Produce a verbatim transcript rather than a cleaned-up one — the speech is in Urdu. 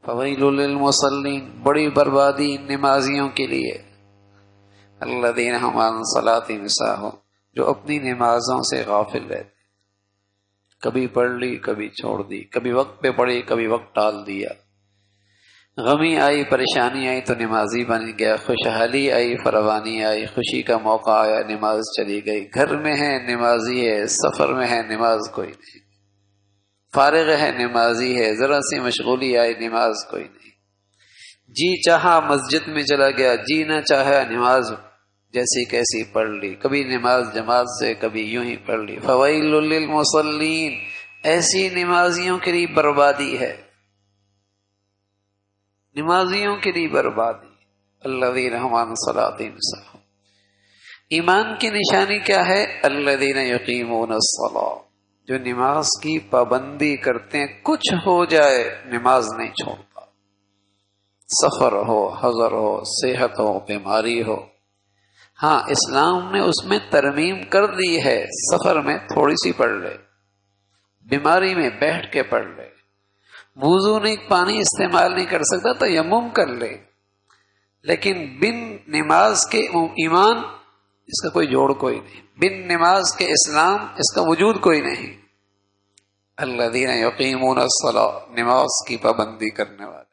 فویل للمصلین، بڑی بربادی نمازیوں کے لیے، الذین هم عن صلاتهم ساہون، جو اپنی نمازوں سے غافل رہتے، کبھی پڑھ لی کبھی چھوڑ دی، کبھی وقت پہ پڑھی کبھی وقت ٹال دیا، غمی آئی پریشانی آئی تو نمازی بن گیا، خوشحالی آئی فراوانی آئی، خوشی کا موقع آیا نماز چلی گئی، گھر میں ہے نمازی ہے، سفر میں ہے نماز کوئی نہیں، فارغ ہے نمازی ہے، ذرا سی مشغولی آئی نماز کوئی نہیں، جی چاہا مسجد میں چلا گیا، جی نہ چاہا نماز جیسی کیسی پڑھ لی، کبھی نماز جماعت سے کبھی یوں ہی پڑھ لی۔ فویل للمصلین، ایسی نمازیوں کے لیے بربادی ہے، نمازیوں کے لیے بربادی، الذین هم عن صلاتهم ساہون۔ ایمان کی نشانی کیا ہے؟ الذین یقیمون الصلاۃ، جو نماز کی پابندی کرتے ہیں، کچھ ہو جائے نماز نہیں چھوڑتا، سفر ہو، حضر ہو، صحت ہو، بیماری ہو۔ ہاں اسلام نے اس میں ترمیم کر دی ہے، سفر میں تھوڑی سی پڑھ لے، بیماری میں بیٹھ کے پڑھ لے، وضو نہیں، پانی استعمال نہیں کر سکتا تو تیمم کر لے، لیکن بن نماز کے ایمان اس کا کوئی جوڑ کوئی نہیں، بن نماز کے اسلام اس کا وجود کوئی نہیں۔ الذین یقیمون الصلاۃ، نماز کی پابندی کرنے والے۔